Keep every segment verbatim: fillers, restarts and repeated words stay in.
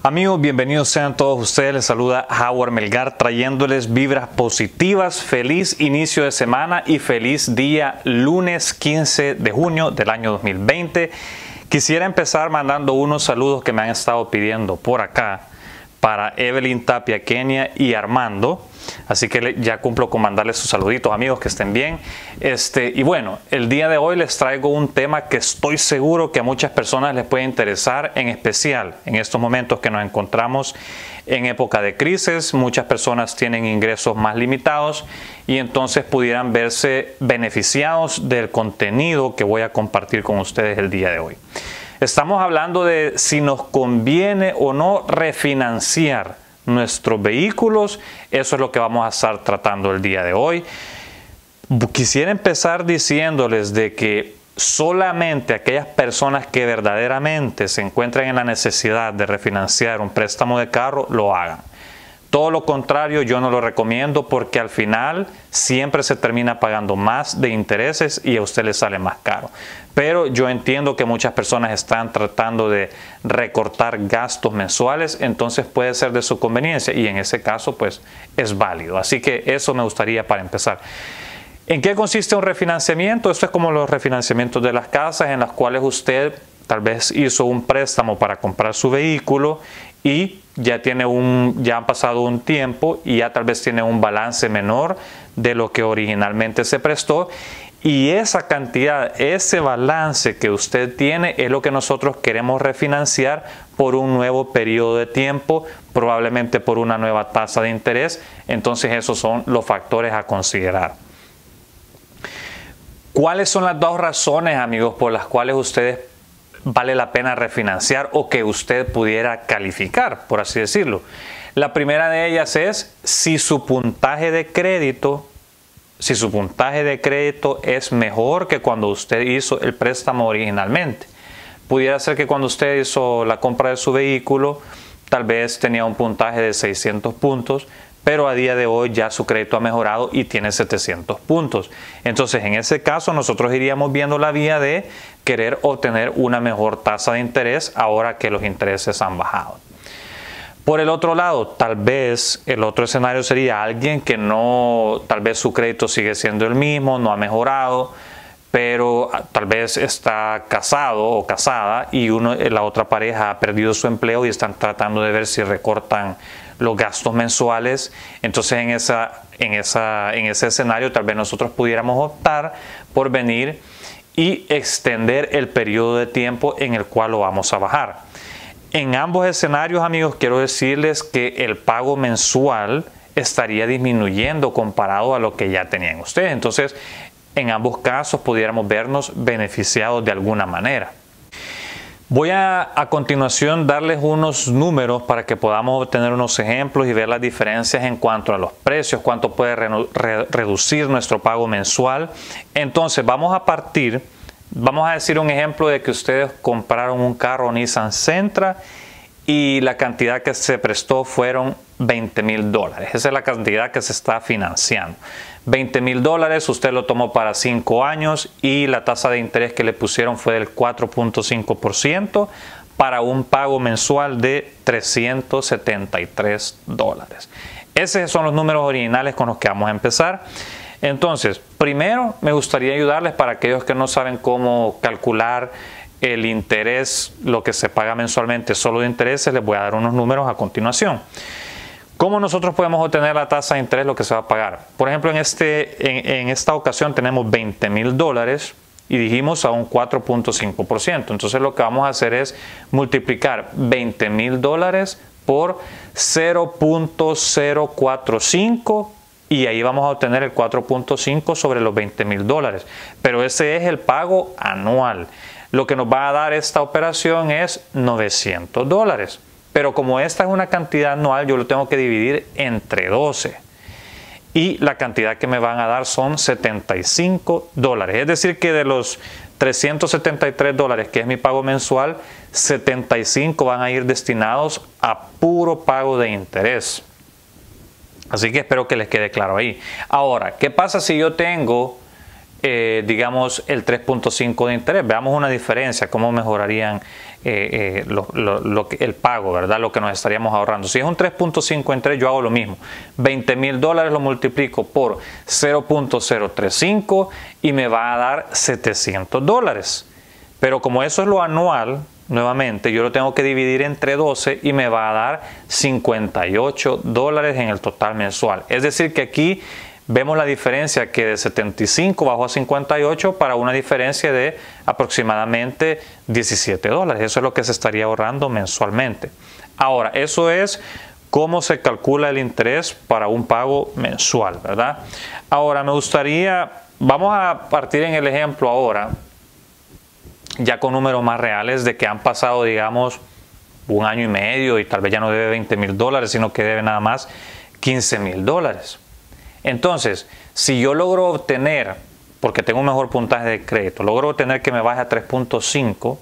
Amigos, bienvenidos sean todos ustedes. Les saluda Howard Melgar trayéndoles vibras positivas. Feliz inicio de semana y feliz día lunes quince de junio del año dos mil veinte. Quisiera empezar mandando unos saludos que me han estado pidiendo por acá para Evelyn Tapia, Kenia y Armando. Así que ya cumplo con mandarles sus saluditos, amigos, que estén bien. Este, y bueno, el día de hoy les traigo un tema que estoy seguro que a muchas personas les puede interesar, en especial en estos momentos que nos encontramos en época de crisis. Muchas personas tienen ingresos más limitados y entonces pudieran verse beneficiados del contenido que voy a compartir con ustedes el día de hoy. Estamos hablando de si nos conviene o no refinanciar nuestros vehículos. Eso es lo que vamos a estar tratando el día de hoy. Quisiera empezar diciéndoles de que solamente aquellas personas que verdaderamente se encuentran en la necesidad de refinanciar un préstamo de carro lo hagan. Todo lo contrario, yo no lo recomiendo porque al final siempre se termina pagando más de intereses y a usted le sale más caro. Pero yo entiendo que muchas personas están tratando de recortar gastos mensuales, entonces puede ser de su conveniencia y en ese caso pues es válido. Así que eso me gustaría para empezar. ¿En qué consiste un refinanciamiento? Esto es como los refinanciamientos de las casas en las cuales usted tal vez hizo un préstamo para comprar su vehículo y ya tiene un, ya han pasado un tiempo y ya tal vez tiene un balance menor de lo que originalmente se prestó. Y esa cantidad, ese balance que usted tiene es lo que nosotros queremos refinanciar por un nuevo periodo de tiempo, probablemente por una nueva tasa de interés. Entonces esos son los factores a considerar. ¿Cuáles son las dos razones, amigos, por las cuales ustedes vale la pena refinanciar o que usted pudiera calificar, por así decirlo? La primera de ellas es si su puntaje de crédito si su puntaje de crédito es mejor que cuando usted hizo el préstamo originalmente. Pudiera ser que cuando usted hizo la compra de su vehículo, tal vez tenía un puntaje de seiscientos puntos, pero a día de hoy ya su crédito ha mejorado y tiene setecientos puntos. Entonces, en ese caso, nosotros iríamos viendo la vía de querer obtener una mejor tasa de interés ahora que los intereses han bajado. Por el otro lado, tal vez el otro escenario sería alguien que no, tal vez su crédito sigue siendo el mismo, no ha mejorado, pero tal vez está casado o casada y uno, la otra pareja ha perdido su empleo y están tratando de ver si recortan los gastos mensuales. Entonces en, esa, en, esa, en ese escenario tal vez nosotros pudiéramos optar por venir y extender el periodo de tiempo en el cual lo vamos a bajar. En ambos escenarios, amigos, quiero decirles que el pago mensual estaría disminuyendo comparado a lo que ya tenían ustedes. Entonces, en ambos casos pudiéramos vernos beneficiados de alguna manera. Voy a a continuación darles unos números para que podamos obtener unos ejemplos y ver las diferencias en cuanto a los precios, cuánto puede re re reducir nuestro pago mensual. Entonces, vamos a partir... Vamos a decir un ejemplo de que ustedes compraron un carro Nissan Sentra y la cantidad que se prestó fueron veinte mil dólares. Esa es la cantidad que se está financiando. veinte mil dólares, usted lo tomó para cinco años y la tasa de interés que le pusieron fue del cuatro punto cinco por ciento para un pago mensual de trescientos setenta y tres dólares. Esos son los números originales con los que vamos a empezar. Entonces, primero me gustaría ayudarles para aquellos que no saben cómo calcular el interés, lo que se paga mensualmente solo de intereses, les voy a dar unos números a continuación. ¿Cómo nosotros podemos obtener la tasa de interés, lo que se va a pagar? Por ejemplo, en, este, en, en esta ocasión tenemos veinte mil dólares y dijimos a un cuatro punto cinco por ciento. Entonces lo que vamos a hacer es multiplicar veinte mil dólares por cero punto cero cuatro cinco y ahí vamos a obtener el cuatro punto cinco sobre los veinte mil dólares. Pero ese es el pago anual. Lo que nos va a dar esta operación es novecientos dólares. Pero como esta es una cantidad anual, yo lo tengo que dividir entre doce. Y la cantidad que me van a dar son setenta y cinco dólares. Es decir que de los trescientos setenta y tres dólares que es mi pago mensual, setenta y cinco van a ir destinados a puro pago de interés. Así que espero que les quede claro ahí. Ahora, ¿qué pasa si yo tengo eh, digamos, el tres punto cinco de interés. Veamos una diferencia, cómo mejorarían eh, eh, lo, lo, lo que, el pago, ¿verdad? Lo que nos estaríamos ahorrando. Si es un tres punto cinco de interés, yo hago lo mismo. veinte mil dólares lo multiplico por cero punto cero tres cinco y me va a dar setecientos dólares. Pero como eso es lo anual, nuevamente, yo lo tengo que dividir entre doce y me va a dar cincuenta y ocho dólares en el total mensual. Es decir que aquí vemos la diferencia, que de setenta y cinco bajó a cincuenta y ocho para una diferencia de aproximadamente diecisiete dólares. Eso es lo que se estaría ahorrando mensualmente. Ahora, eso es cómo se calcula el interés para un pago mensual, ¿verdad? Ahora, me gustaría, vamos a partir en el ejemplo ahora, ya con números más reales, de que han pasado, digamos, un año y medio y tal vez ya no debe veinte mil dólares, sino que debe nada más quince mil dólares. Entonces, si yo logro obtener, porque tengo un mejor puntaje de crédito, logro obtener que me baje a tres punto cinco,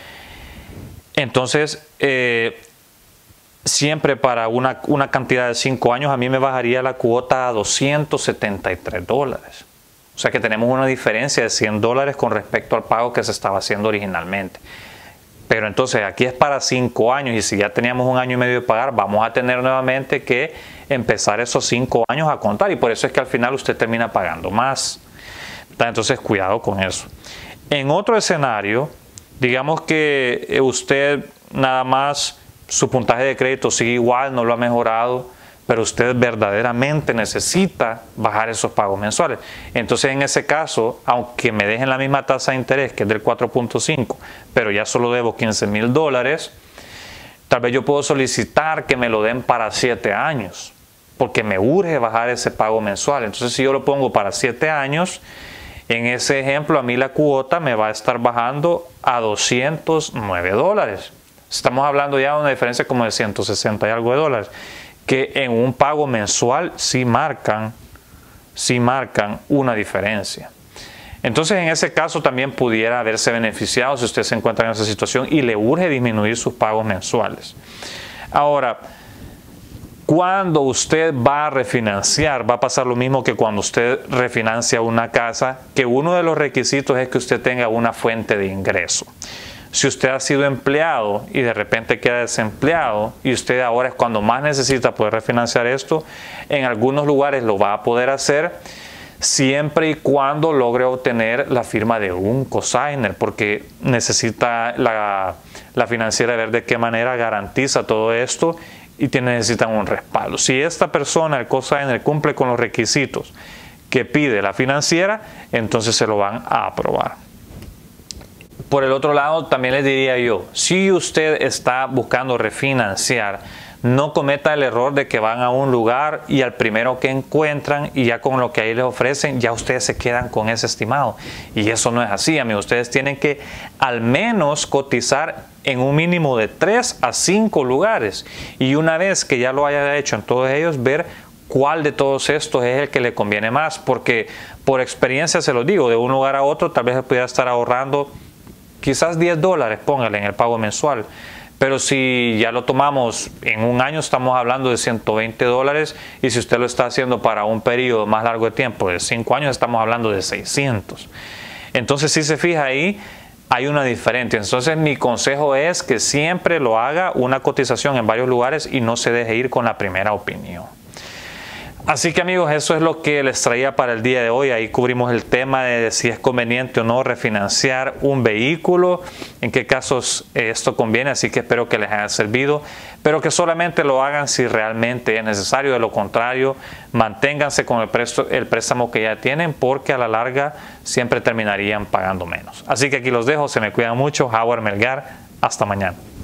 entonces eh, siempre para una, una cantidad de cinco años a mí me bajaría la cuota a doscientos setenta y tres dólares. O sea que tenemos una diferencia de cien dólares con respecto al pago que se estaba haciendo originalmente. Pero entonces aquí es para cinco años y si ya teníamos un año y medio de pagar, vamos a tener nuevamente que empezar esos cinco años a contar. Y por eso es que al final usted termina pagando más. Entonces cuidado con eso. En otro escenario, digamos que usted nada más, su puntaje de crédito sigue igual, no lo ha mejorado, pero usted verdaderamente necesita bajar esos pagos mensuales. Entonces, en ese caso, aunque me dejen la misma tasa de interés, que es del cuatro punto cinco, pero ya solo debo quince mil dólares, tal vez yo puedo solicitar que me lo den para siete años, porque me urge bajar ese pago mensual. Entonces, si yo lo pongo para siete años, en ese ejemplo, a mí la cuota me va a estar bajando a doscientos nueve dólares. Estamos hablando ya de una diferencia como de ciento sesenta y algo de dólares, que en un pago mensual sí marcan, sí marcan una diferencia. Entonces, en ese caso también pudiera haberse beneficiado si usted se encuentra en esa situación y le urge disminuir sus pagos mensuales. Ahora, cuando usted va a refinanciar, va a pasar lo mismo que cuando usted refinancia una casa, que uno de los requisitos es que usted tenga una fuente de ingreso. Si usted ha sido empleado y de repente queda desempleado y usted ahora es cuando más necesita poder refinanciar esto, en algunos lugares lo va a poder hacer siempre y cuando logre obtener la firma de un cosigner, porque necesita la, la financiera ver de qué manera garantiza todo esto y tiene, necesitan un respaldo. Si esta persona, el cosigner, cumple con los requisitos que pide la financiera, entonces se lo van a aprobar. Por el otro lado, también les diría yo, si usted está buscando refinanciar, no cometa el error de que van a un lugar y al primero que encuentran y ya con lo que ahí les ofrecen, ya ustedes se quedan con ese estimado. Y eso no es así, amigos. Ustedes tienen que al menos cotizar en un mínimo de tres a cinco lugares. Y una vez que ya lo haya hecho en todos ellos, ver cuál de todos estos es el que le conviene más. Porque por experiencia se los digo, de un lugar a otro tal vez se pudiera estar ahorrando quizás diez dólares, póngale en el pago mensual. Pero si ya lo tomamos en un año, estamos hablando de ciento veinte dólares. Y si usted lo está haciendo para un periodo más largo de tiempo, de cinco años, estamos hablando de seiscientos. Entonces, si se fija ahí, hay una diferencia. Entonces, mi consejo es que siempre lo haga una cotización en varios lugares y no se deje ir con la primera opinión. Así que amigos, eso es lo que les traía para el día de hoy. Ahí cubrimos el tema de si es conveniente o no refinanciar un vehículo, en qué casos esto conviene, así que espero que les haya servido, pero que solamente lo hagan si realmente es necesario. De lo contrario, manténganse con el préstamo, el préstamo que ya tienen, porque a la larga siempre terminarían pagando menos. Así que aquí los dejo, se me cuidan mucho. Howard Melgar, hasta mañana.